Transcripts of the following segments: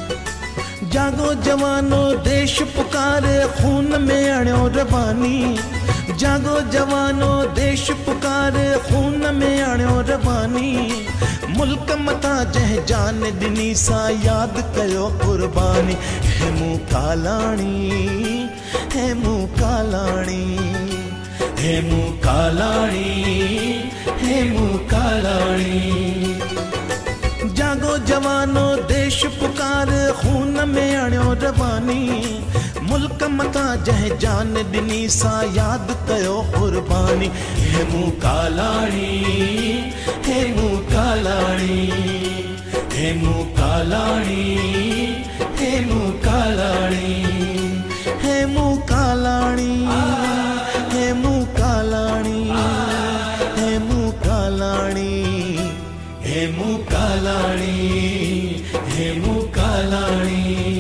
जागो जवानो देश पुकारे खून में अणियो रवानी। जागो जवानो देश पुकारे खून में अणियो रवानी। मुल्क मथा जह जान दिनी सा याद कयो कुर्बानी। हे मूं कालाणी, हे मूं कालाणी, हे मूं कालाणी, हे मूं कालाणी। जागो जवानो देश पुकार खून में अणियो रवानी। मुल्क मथा जह जान दिनी सा याद कयो कुर्बानी। हे मूं कालाणी, हे मूं कालाणी, हे मूं कालाणी, हे मूं कालाणी, हे मूं कालाणी, हे मूं कालाणी, हे मूं कालाणी, हे मूं कालाणी, हे मूं कालाणी।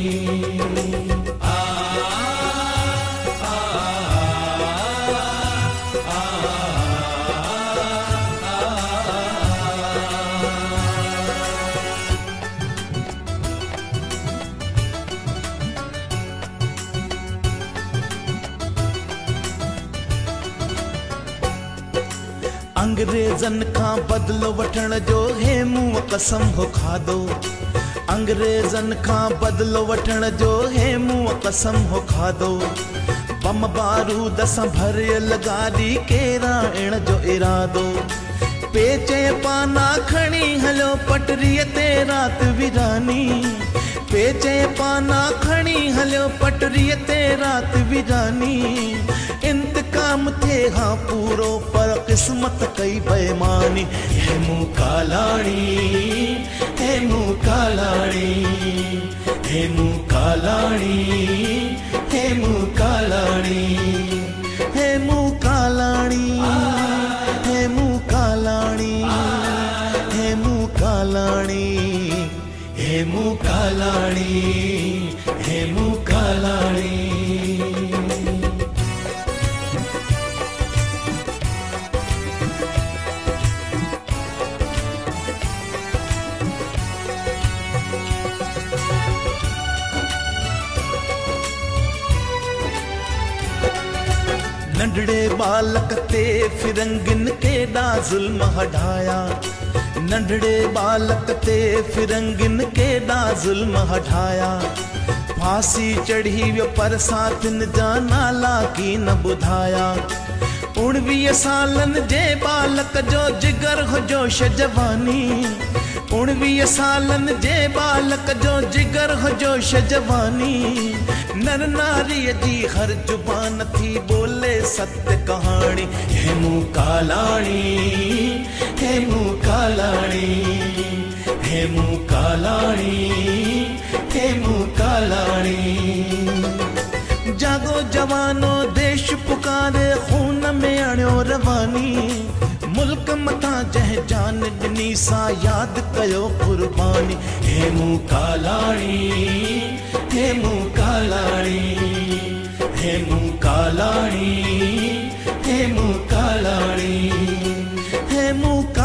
अंग्रेजन का बदलो वठण जो हे मूं कसम हो खादो। अंग्रेजन का बदलो वठण जो हे मूं कसम हो खादो। बम बारूद सां भरियल गाॾी केरा इण जो इरादो। पेचे पाना खणी हलो पटरीअ ते रात विरानी। पेचे पाना खणी हलो पटरीअ ते रात विरानी। इंतकाम थे हाँ पूरो पर किस्मत कई बेईमानी। हे मूं कालाणी, हे मूं कालाणी, हे मूं कालाणी, हे मूं कालाणी, हे मूं कालाणी, हे मूं कालाणी, हे मूं कालाणी, हे मूं कालाणी, हे मूं कालाणी। नंढड़े बालक ते फिरंगिन केॾा ज़ुल्म हटाया। नंढड़े बालक ते फिरंगिन केॾा ज़ुल्म हटाया। फांसी चढ़ी वियो पर साथिन जा नाला की न ॿुधाया। 19 सालन जे बालक जो जिगर हो जोश जवानी। 19 सालन जे बालक जो जिगर हो जोश जवानी। नर नारीअ जी हर जुबान थी बोले सत्य कहानी। हे मूं कालाणी, हे मूं कालाणी, हे मूं कालाणी, हे मूं कालाणी। जागो जवानो देश पुकारे खून में अणियो रवानी। मुल्क मथा जह जान दिनी सा याद कयो कुर्बानी। हे मूं कालाणी, हे मूं कालाणी, हे मूं कालाणी, हे मूं कालाणी, हे मूं